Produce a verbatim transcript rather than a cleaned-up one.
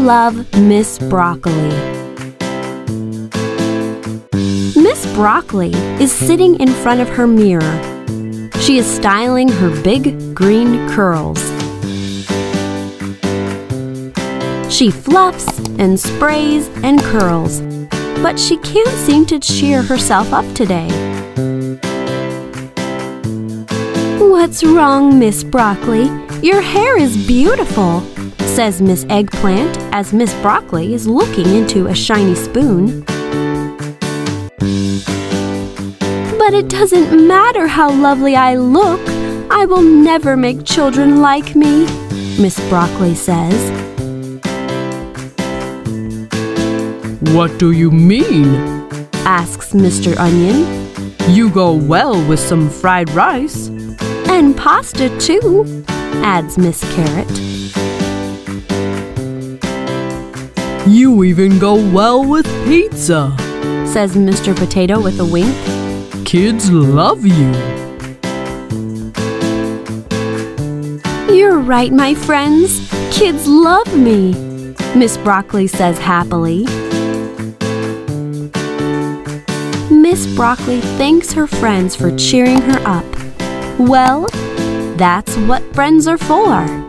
love Miss Broccoli. Miss Broccoli is sitting in front of her mirror. She is styling her big green curls. She fluffs and sprays and curls, but she can't seem to cheer herself up today. "What's wrong, Miss Broccoli? Your hair is beautiful," says Miss Eggplant as Miss Broccoli is looking into a shiny spoon. "But it doesn't matter how lovely I look. I will never make children like me," Miss Broccoli says. "What do you mean?" asks Mister Onion. "You go well with some fried rice." "And pasta too," adds Miss Carrot. "You even go well with pizza," says Mister Potato with a wink. "Kids love you." "You're right, my friends. Kids love me," Miss Broccoli says happily. Miss Broccoli thanks her friends for cheering her up. Well, that's what friends are for.